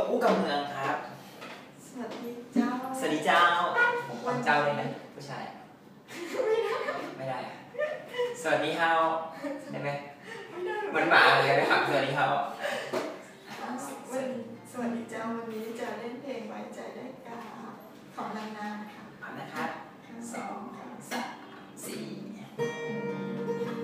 อู้กับเมืองครับสวัสดีเจ้าสวัสดีเจ้าผมคนเจ้าได้ไหมผู้ชายไม่ได้สวัสดีเฮาได้ไหมเหมือนหมาเลยนะครับสวัสดีเฮาสวัสดีเจ้าวันนี้จะเล่นเพลงไว้ใจได้กาของนางๆค่ะเอานะครับ 2 3 4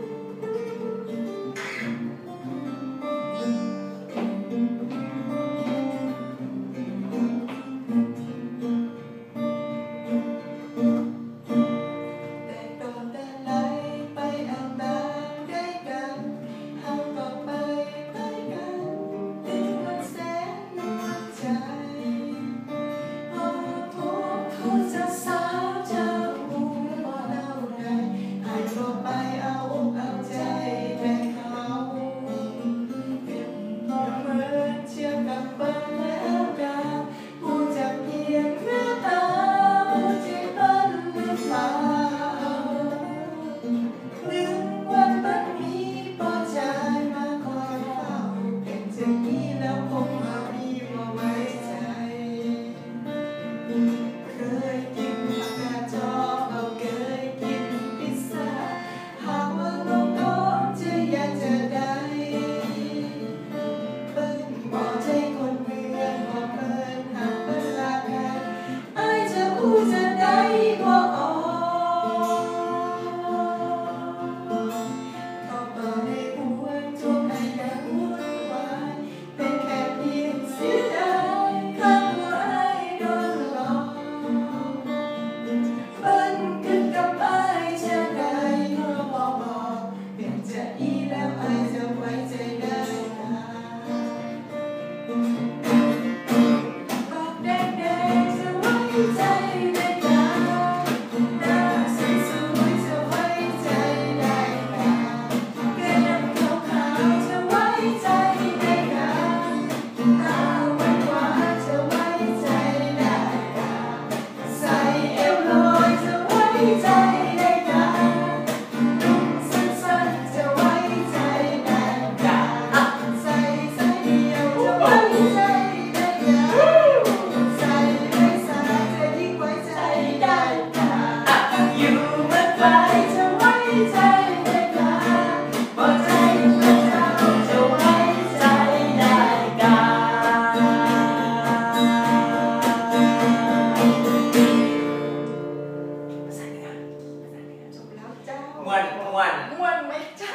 ม่วนไม่เจ้า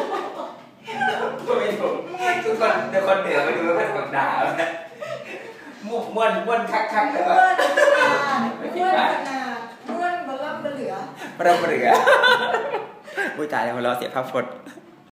ไม่ถูกทุกคนเดี๋ยวคนเหนือมาดูแล้วก็จะแบบด่านะม่วนคักๆเลยว่าม่วนบะล่ำบะเหลือบุญตายแล้วเราเสียภาพพจน์